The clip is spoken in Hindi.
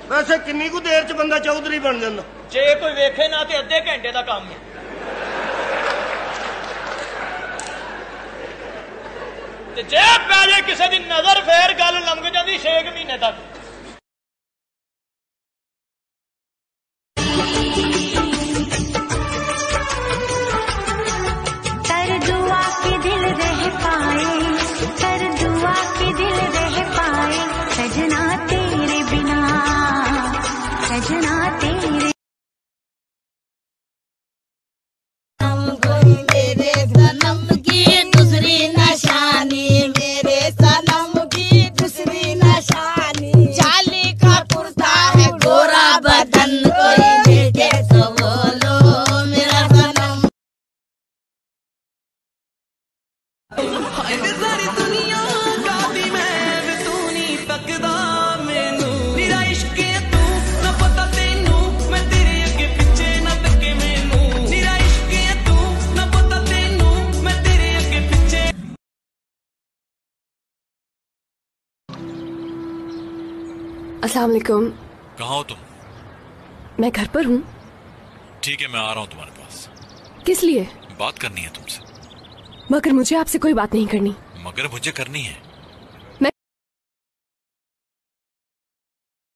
वैसे किन्नी कु देर च बंदा चौधरी बन जाता? जे कोई वेखे ना तो अद्धे घंटे का काम है। जे पै जाए किसी की नजर फेर गल लंघ जाती 6 महीने तक। कर दुआ के दिल रह पाए, कर दुआ के दिल रह पाए, सजना तेरे बिना, सजना तेरे। मेरे सनम की दूसरी निशानी, मेरे सनम की दूसरी निशानी, चाली का कुर्ता है गोरा बदन, कोई देखे तो बोलो मेरा सनम। सारी दुनिया गाती मैं तू नहीं तकदा मैनू, मेरा इश्क है तू ना पता तेनू, मैं तेरे अगे पिछे ना तके मैनू, मेरा इश्क है तू ना पता तेनू, मैं तेरे अगे पिछे। अस्सलाम वालेकुम। कहाँ हो तुम? मैं घर पर हूँ। ठीक है, मैं आ रहा हूँ तुम्हारे पास। किस लिए? बात करनी है तुमसे। मगर मुझे आपसे कोई बात नहीं करनी। मगर मुझे करनी है।